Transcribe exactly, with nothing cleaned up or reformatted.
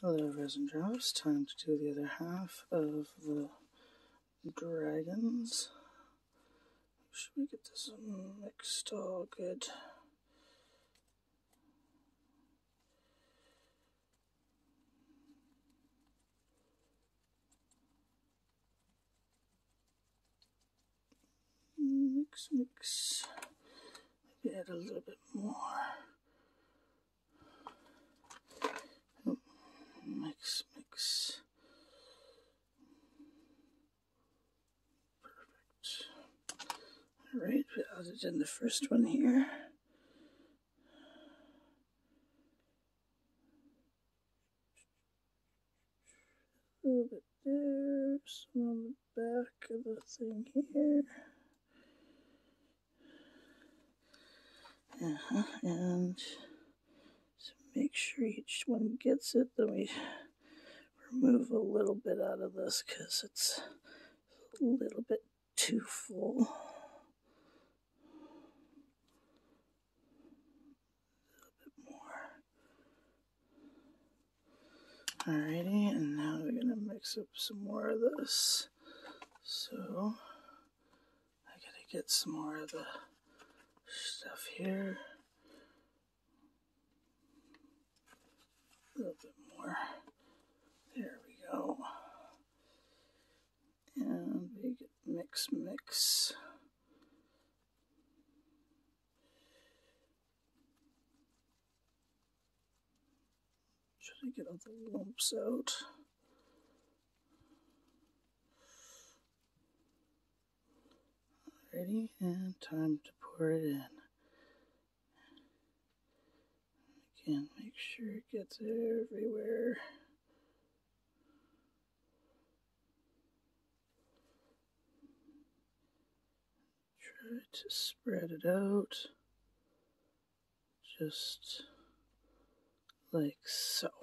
Hello, resin drops. Time to do the other half of the dragons. Should we get this mixed all good? Mix, mix. Maybe add a little bit more. Oh, mix, mix. Perfect. Alright, we added in the first one here. A little bit there, some on the back of the thing here. Uh-huh. And so make sure each one gets it. Then we remove a little bit out of this because it's a little bit too full. Alrighty, and now we're gonna mix up some more of this. So I gotta get some more of the stuff here. A little bit more. There we go. And we get mix, mix. Try to get all the lumps out. Alrighty, and time to pour it in. Again, make sure it gets everywhere. Try to spread it out, just like so.